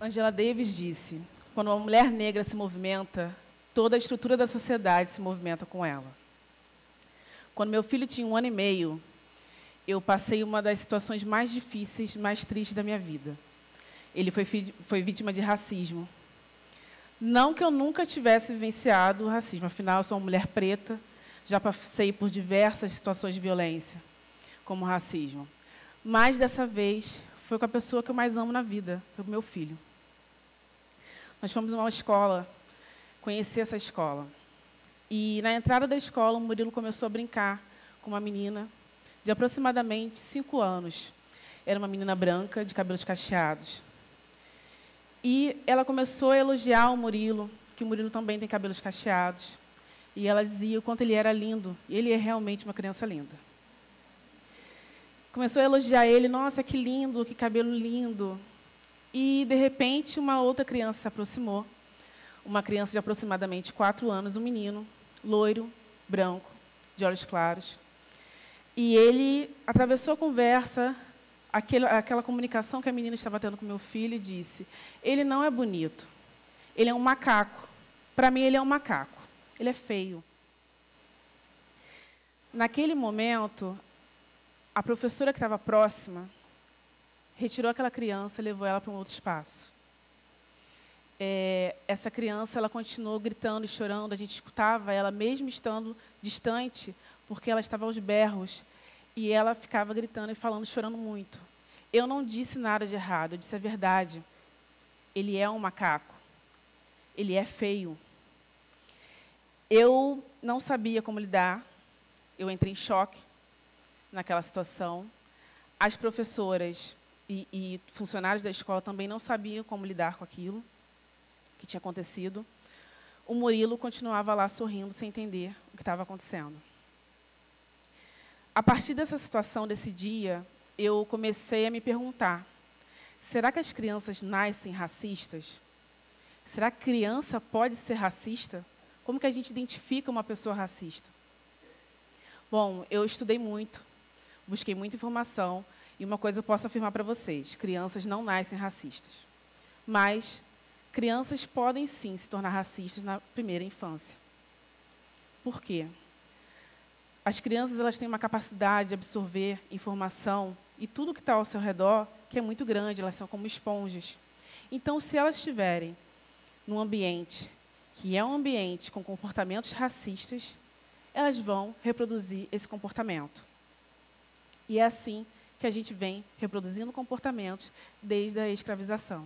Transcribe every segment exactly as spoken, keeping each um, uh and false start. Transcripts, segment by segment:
Angela Davis disse: quando uma mulher negra se movimenta, toda a estrutura da sociedade se movimenta com ela. Quando meu filho tinha um ano e meio, eu passei uma das situações mais difíceis, mais tristes da minha vida. Ele foi, foi vítima de racismo. Não que eu nunca tivesse vivenciado o racismo, afinal, eu sou uma mulher preta, já passei por diversas situações de violência, como racismo. Mas, dessa vez, foi com a pessoa que eu mais amo na vida, foi com meu filho. Nós fomos numa escola, conhecer essa escola. E, na entrada da escola, o Murilo começou a brincar com uma menina de aproximadamente cinco anos. Era uma menina branca, de cabelos cacheados. E ela começou a elogiar o Murilo, que o Murilo também tem cabelos cacheados. E ela dizia o quanto ele era lindo. E ele é realmente uma criança linda. Começou a elogiar ele. Nossa, que lindo, que cabelo lindo. E, de repente, uma outra criança se aproximou. Uma criança de aproximadamente quatro anos, um menino, loiro, branco, de olhos claros. E ele atravessou a conversa, aquela, aquela comunicação que a menina estava tendo com meu filho, e disse: ele não é bonito, ele é um macaco. Para mim, ele é um macaco, ele é feio. Naquele momento, a professora que estava próxima retirou aquela criança e levou ela para um outro espaço. É, essa criança ela continuou gritando e chorando, a gente escutava ela, mesmo estando distante, porque ela estava aos berros, e ela ficava gritando e falando, chorando muito. Eu não disse nada de errado, eu disse a verdade. Ele é um macaco. Ele é feio. Eu não sabia como lidar. Eu entrei em choque naquela situação. As professoras e, e funcionários da escola também não sabiam como lidar com aquilo que tinha acontecido. O Murilo continuava lá sorrindo, sem entender o que estava acontecendo. A partir dessa situação, desse dia, eu comecei a me perguntar, será que as crianças nascem racistas? Será que criança pode ser racista? Como que a gente identifica uma pessoa racista? Bom, eu estudei muito, busquei muita informação, e uma coisa eu posso afirmar para vocês, crianças não nascem racistas. Mas crianças podem, sim, se tornar racistas na primeira infância. Por quê? As crianças elas têm uma capacidade de absorver informação e tudo que está ao seu redor, que é muito grande, elas são como esponjas. Então, se elas estiverem num ambiente que é um ambiente com comportamentos racistas, elas vão reproduzir esse comportamento. E é assim que a gente vem reproduzindo comportamentos desde a escravização.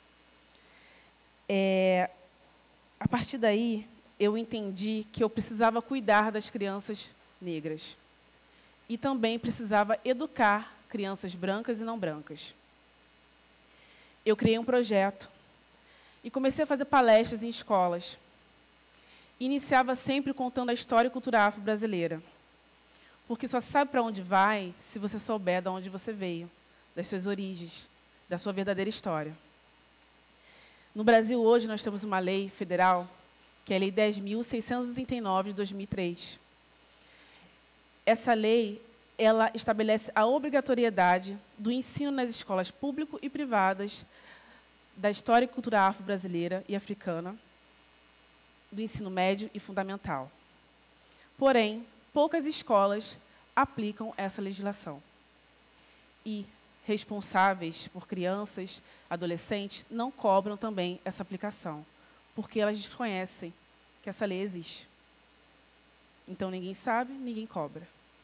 É, a partir daí, eu entendi que eu precisava cuidar das crianças negras. E também precisava educar crianças brancas e não brancas. Eu criei um projeto e comecei a fazer palestras em escolas. Iniciava sempre contando a história e cultura afro-brasileira. Porque só sabe para onde vai se você souber de onde você veio, das suas origens, da sua verdadeira história. No Brasil, hoje, nós temos uma lei federal, que é a Lei dez mil seiscentos e trinta e nove, de dois mil e três. Essa lei ela estabelece a obrigatoriedade do ensino nas escolas públicas e privadas da história e cultura afro-brasileira e africana, do ensino médio e fundamental. Porém, poucas escolas aplicam essa legislação. E responsáveis por crianças, adolescentes, não cobram também essa aplicação, porque elas desconhecem que essa lei existe. Então, ninguém sabe, ninguém cobra.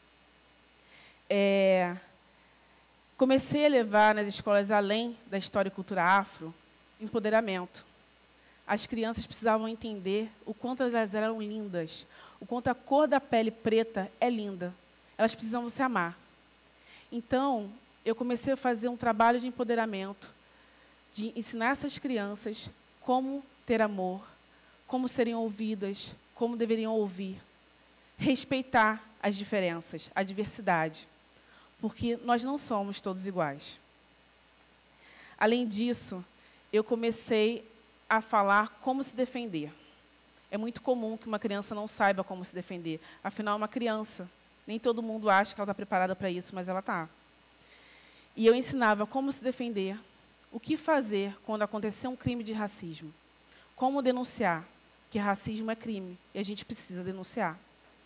É, comecei a levar nas escolas, além da história e cultura afro, empoderamento. As crianças precisavam entender o quanto elas eram lindas, o quanto a cor da pele preta é linda. Elas precisavam se amar. Então, eu comecei a fazer um trabalho de empoderamento, de ensinar essas crianças como ter amor, como serem ouvidas, como deveriam ouvir, respeitar as diferenças, a diversidade, porque nós não somos todos iguais. Além disso, eu comecei a falar como se defender. É muito comum que uma criança não saiba como se defender. Afinal, é uma criança. Nem todo mundo acha que ela está preparada para isso, mas ela está. E eu ensinava como se defender, O que fazer quando acontecer um crime de racismo? Como denunciar? Porque racismo é crime e a gente precisa denunciar.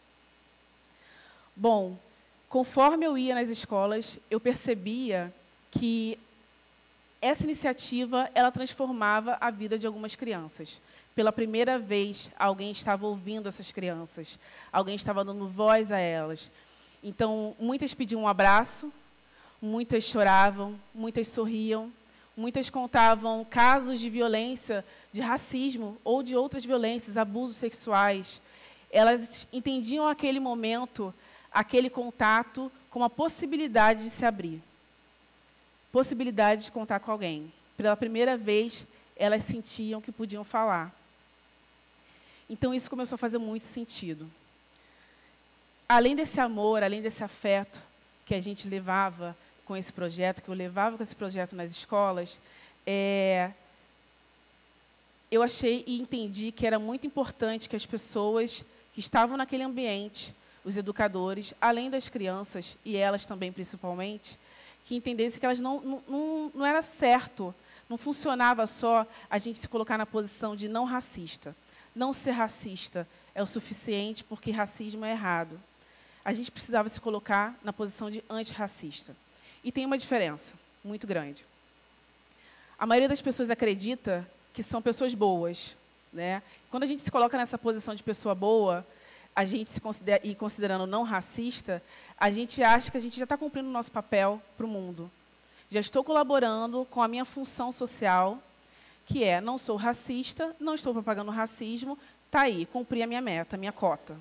Bom, conforme eu ia nas escolas, eu percebia que essa iniciativa ela transformava a vida de algumas crianças. Pela primeira vez, alguém estava ouvindo essas crianças, alguém estava dando voz a elas. Então, muitas pediam um abraço, muitas choravam, muitas sorriam, muitas contavam casos de violência, de racismo ou de outras violências, abusos sexuais. Elas entendiam aquele momento, aquele contato, como a possibilidade de se abrir. Possibilidade de contar com alguém. Pela primeira vez, elas sentiam que podiam falar. Então, isso começou a fazer muito sentido. Além desse amor, além desse afeto que a gente levava com esse projeto, que eu levava com esse projeto nas escolas, é, eu achei e entendi que era muito importante que as pessoas que estavam naquele ambiente, os educadores, além das crianças, e elas também principalmente, que entendessem que elas não, não, não, não era certo, não funcionava só a gente se colocar na posição de não racista. Não ser racista é o suficiente, porque racismo é errado. A gente precisava se colocar na posição de antirracista. E tem uma diferença muito grande. A maioria das pessoas acredita que são pessoas boas, né? Quando a gente se coloca nessa posição de pessoa boa, a gente se considera, e considerando não racista, a gente acha que a gente já está cumprindo o nosso papel para o mundo. Já estou colaborando com a minha função social, que é, não sou racista, não estou propagando racismo, está aí, cumpri a minha meta, a minha cota.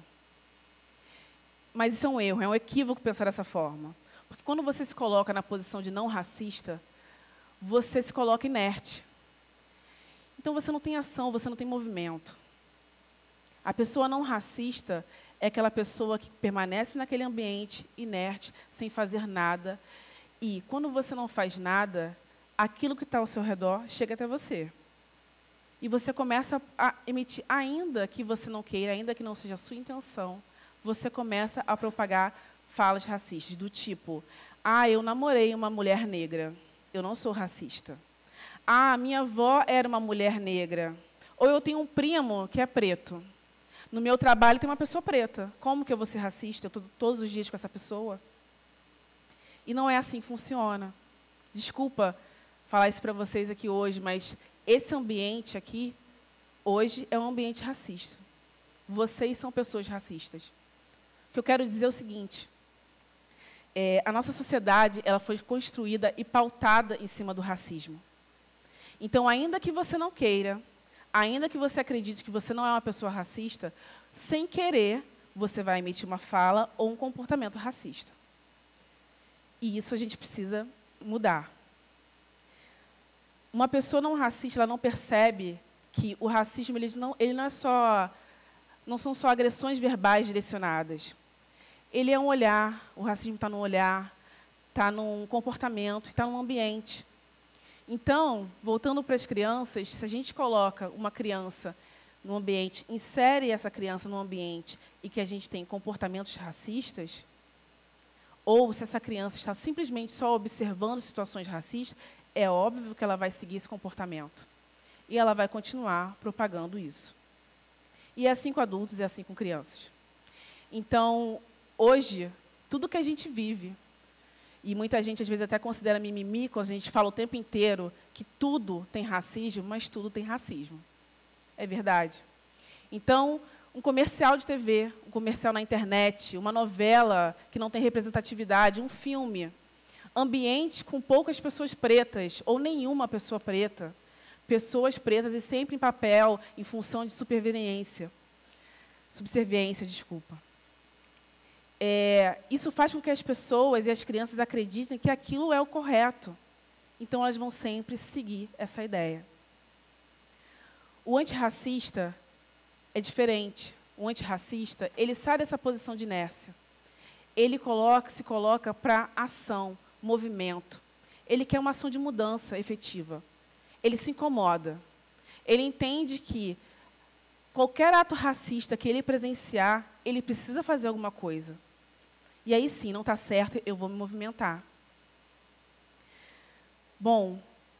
Mas isso é um erro, é um equívoco pensar dessa forma. Porque quando você se coloca na posição de não racista, você se coloca inerte. Então, você não tem ação, você não tem movimento. A pessoa não racista é aquela pessoa que permanece naquele ambiente inerte, sem fazer nada. E, quando você não faz nada, aquilo que está ao seu redor chega até você. E você começa a emitir, ainda que você não queira, ainda que não seja a sua intenção, você começa a propagar falas racistas, do tipo, ah, eu namorei uma mulher negra, eu não sou racista. Ah, minha avó era uma mulher negra. Ou eu tenho um primo que é preto. No meu trabalho tem uma pessoa preta. Como que eu vou ser racista? Eu estou todos os dias com essa pessoa? E não é assim que funciona. Desculpa falar isso para vocês aqui hoje, mas esse ambiente aqui, hoje, é um ambiente racista. Vocês são pessoas racistas. O que eu quero dizer é o seguinte, é, a nossa sociedade ela foi construída e pautada em cima do racismo. Então, ainda que você não queira, ainda que você acredite que você não é uma pessoa racista, sem querer, você vai emitir uma fala ou um comportamento racista. E isso a gente precisa mudar. Uma pessoa não racista, ela não percebe que o racismo ele não, ele não é só, não são só agressões verbais direcionadas. Ele é um olhar, o racismo está no olhar, está num comportamento, está num ambiente. Então, voltando para as crianças, se a gente coloca uma criança no ambiente, insere essa criança no ambiente e que a gente tem comportamentos racistas, ou se essa criança está simplesmente só observando situações racistas, é óbvio que ela vai seguir esse comportamento. E ela vai continuar propagando isso. E é assim com adultos, é assim com crianças. Então, hoje, tudo que a gente vive, e muita gente, às vezes, até considera mimimi, quando a gente fala o tempo inteiro que tudo tem racismo, mas tudo tem racismo. É verdade. Então, um comercial de T V, um comercial na internet, uma novela que não tem representatividade, um filme, ambientes com poucas pessoas pretas, ou nenhuma pessoa preta, pessoas pretas e sempre em papel, em função de superveniência. Subserviência, desculpa. É, isso faz com que as pessoas e as crianças acreditem que aquilo é o correto. Então, elas vão sempre seguir essa ideia. O antirracista é diferente. O antirracista, ele sai dessa posição de inércia. Ele coloca, se coloca para ação, movimento. Ele quer uma ação de mudança efetiva. Ele se incomoda. Ele entende que qualquer ato racista que ele presenciar, ele precisa fazer alguma coisa. E aí, sim, não está certo, eu vou me movimentar. Bom,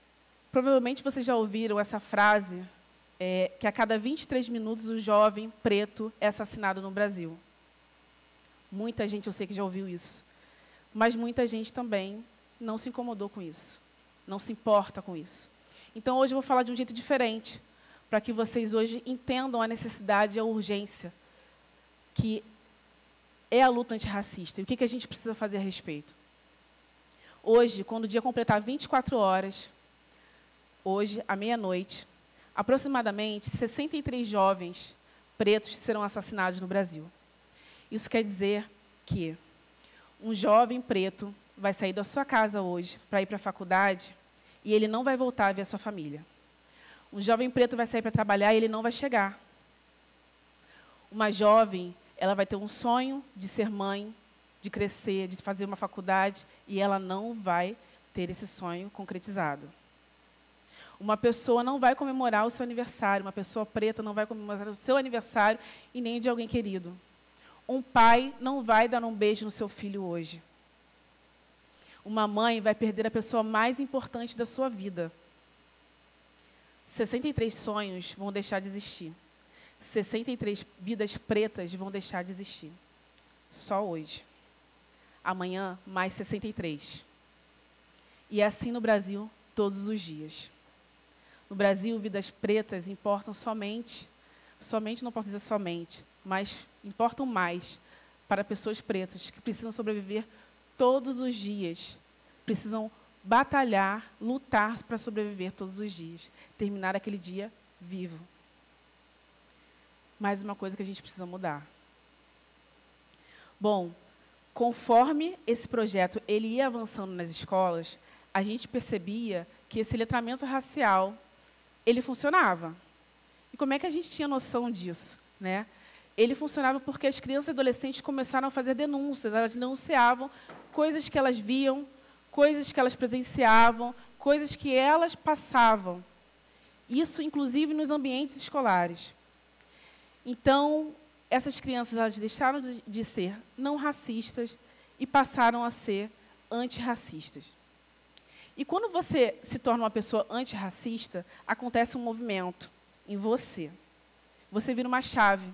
Provavelmente vocês já ouviram essa frase, é, que a cada vinte e três minutos o jovem preto é assassinado no Brasil. Muita gente, eu sei que já ouviu isso. Mas muita gente também não se incomodou com isso. Não se importa com isso. Então, hoje eu vou falar de um jeito diferente, para que vocês hoje entendam a necessidade e a urgência que é a luta antirracista e o que, que a gente precisa fazer a respeito. Hoje, quando o dia completar vinte e quatro horas, hoje, à meia-noite, aproximadamente sessenta e três jovens pretos serão assassinados no Brasil. Isso quer dizer que um jovem preto vai sair da sua casa hoje para ir para a faculdade e ele não vai voltar a ver a sua família. Um jovem preto vai sair para trabalhar e ele não vai chegar. Uma jovem, ela vai ter um sonho de ser mãe, de crescer, de fazer uma faculdade, e ela não vai ter esse sonho concretizado. Uma pessoa não vai comemorar o seu aniversário, uma pessoa preta não vai comemorar o seu aniversário e nem de alguém querido. Um pai não vai dar um beijo no seu filho hoje. Uma mãe vai perder a pessoa mais importante da sua vida. sessenta e três sonhos vão deixar de existir. sessenta e três vidas pretas vão deixar de existir. Só hoje. Amanhã, mais sessenta e três. E é assim no Brasil, todos os dias. No Brasil, vidas pretas importam somente, somente, não posso dizer somente, mas importam mais para pessoas pretas que precisam sobreviver todos os dias, precisam batalhar, lutar para sobreviver todos os dias, terminar aquele dia vivo. Mais uma coisa que a gente precisa mudar. Bom, conforme esse projeto ele ia avançando nas escolas, a gente percebia que esse letramento racial ele funcionava. E como é que a gente tinha noção disso, né? Ele funcionava porque as crianças e adolescentes começaram a fazer denúncias, elas denunciavam coisas que elas viam, coisas que elas presenciavam, coisas que elas passavam. Isso, inclusive, nos ambientes escolares. Então, essas crianças elas deixaram de, de ser não racistas e passaram a ser antirracistas. E quando você se torna uma pessoa antirracista, acontece um movimento em você. Você vira uma chave.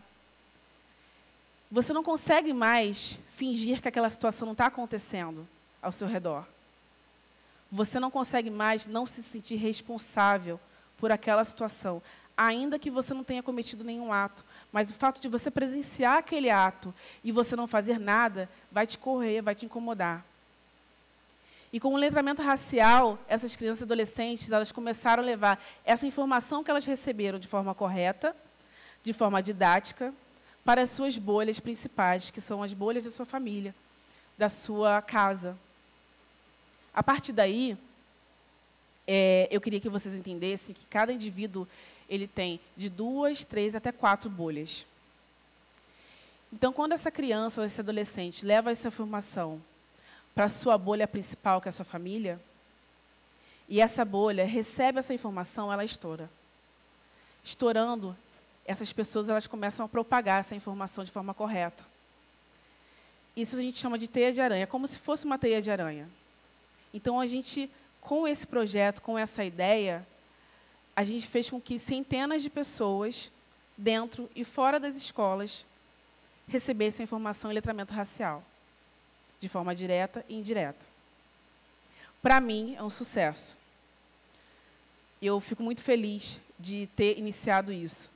Você não consegue mais fingir que aquela situação não está acontecendo ao seu redor. Você não consegue mais não se sentir responsável por aquela situação, ainda que você não tenha cometido nenhum ato. Mas o fato de você presenciar aquele ato e você não fazer nada, vai te correr, vai te incomodar. E com o letramento racial, essas crianças e adolescentes, elas começaram a levar essa informação que elas receberam de forma correta, de forma didática, para as suas bolhas principais, que são as bolhas da sua família, da sua casa. A partir daí, é, eu queria que vocês entendessem que cada indivíduo ele tem de duas, três até quatro bolhas. Então, quando essa criança ou esse adolescente leva essa informação para a sua bolha principal, que é a sua família, e essa bolha recebe essa informação, ela estoura. Estourando, essas pessoas elas começam a propagar essa informação de forma correta. Isso a gente chama de teia de aranha, como se fosse uma teia de aranha. Então, a gente, com esse projeto, com essa ideia, a gente fez com que centenas de pessoas, dentro e fora das escolas, recebessem informação em letramento racial, de forma direta e indireta. Para mim, é um sucesso. Eu fico muito feliz de ter iniciado isso.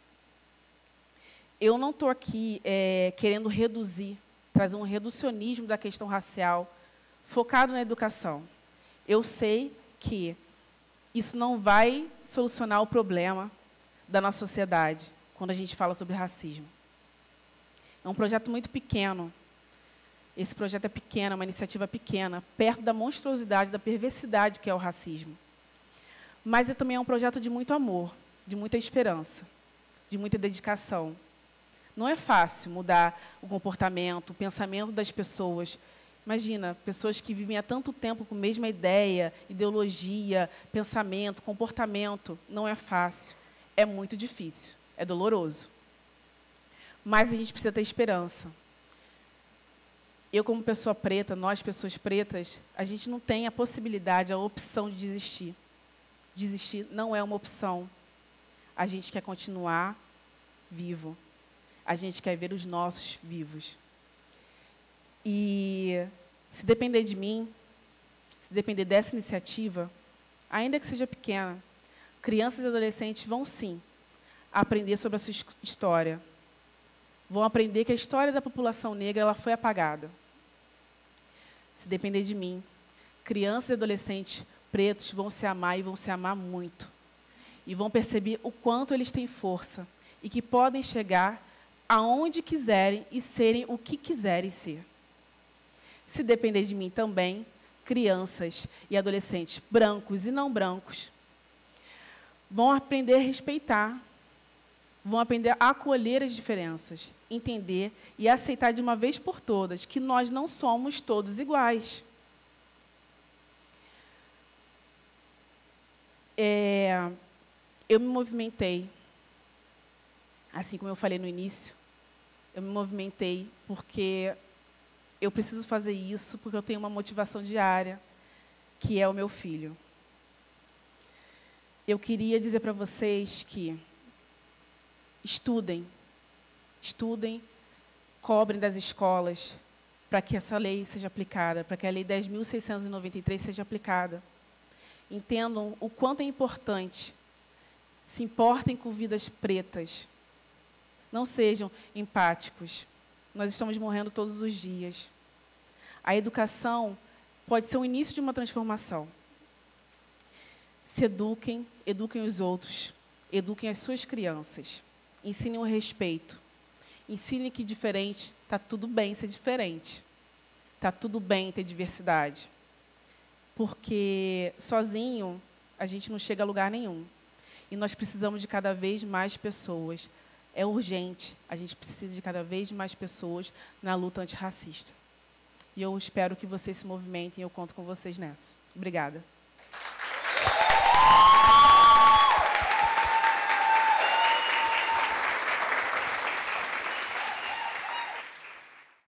Eu não estou aqui é, querendo reduzir, trazer um reducionismo da questão racial, focado na educação. Eu sei que isso não vai solucionar o problema da nossa sociedade, quando a gente fala sobre racismo. É um projeto muito pequeno. Esse projeto é pequeno, é uma iniciativa pequena, perto da monstruosidade, da perversidade que é o racismo. Mas também é um projeto de muito amor, de muita esperança, de muita dedicação. Não é fácil mudar o comportamento, o pensamento das pessoas. Imagina, pessoas que vivem há tanto tempo com a mesma ideia, ideologia, pensamento, comportamento. Não é fácil, é muito difícil, é doloroso. Mas a gente precisa ter esperança. Eu, como pessoa preta, nós, pessoas pretas, a gente não tem a possibilidade, a opção de desistir. Desistir não é uma opção. A gente quer continuar vivo. A gente quer ver os nossos vivos. E se depender de mim, se depender dessa iniciativa, ainda que seja pequena, crianças e adolescentes vão, sim, aprender sobre a sua história. Vão aprender que a história da população negra ela foi apagada. Se depender de mim, crianças e adolescentes pretos vão se amar e vão se amar muito. E vão perceber o quanto eles têm força e que podem chegar aonde quiserem e serem o que quiserem ser. Se depender de mim também, crianças e adolescentes brancos e não brancos vão aprender a respeitar, vão aprender a acolher as diferenças, entender e aceitar de uma vez por todas que nós não somos todos iguais. É, eu me movimentei, assim como eu falei no início, eu me movimentei porque eu preciso fazer isso, porque eu tenho uma motivação diária, que é o meu filho. Eu queria dizer para vocês que estudem, estudem, cobrem das escolas para que essa lei seja aplicada, para que a Lei dez mil seiscentos e noventa e três seja aplicada. Entendam o quanto é importante, se importem com vidas pretas, não sejam empáticos. Nós estamos morrendo todos os dias. A educação pode ser o início de uma transformação. Se eduquem, eduquem os outros, eduquem as suas crianças, ensinem o respeito, ensinem que diferente, está tudo bem ser diferente, está tudo bem ter diversidade, porque sozinho a gente não chega a lugar nenhum. E nós precisamos de cada vez mais pessoas. É urgente, a gente precisa de cada vez mais pessoas na luta antirracista. E eu espero que vocês se movimentem e eu conto com vocês nessa. Obrigada.